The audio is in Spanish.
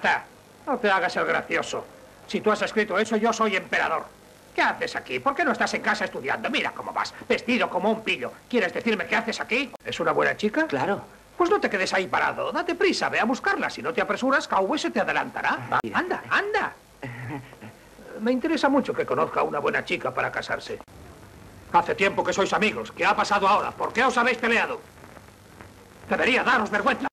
Basta. No te hagas el gracioso. Si tú has escrito eso, yo soy emperador. ¿Qué haces aquí? ¿Por qué no estás en casa estudiando? Mira cómo vas, vestido como un pillo. ¿Quieres decirme qué haces aquí? ¿Es una buena chica? Claro. Pues no te quedes ahí parado. Date prisa, ve a buscarla. Si no te apresuras, Cowboy se te adelantará. Anda, anda. Me interesa mucho que conozca a una buena chica para casarse. Hace tiempo que sois amigos. ¿Qué ha pasado ahora? ¿Por qué os habéis peleado? Debería daros vergüenza.